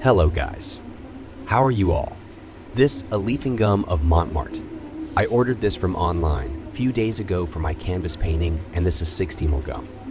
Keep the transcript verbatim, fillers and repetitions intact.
Hello guys, how are you all? This a leafing gum of Montmartre. I ordered this from online a few days ago for my canvas painting, and this is sixty mil gum.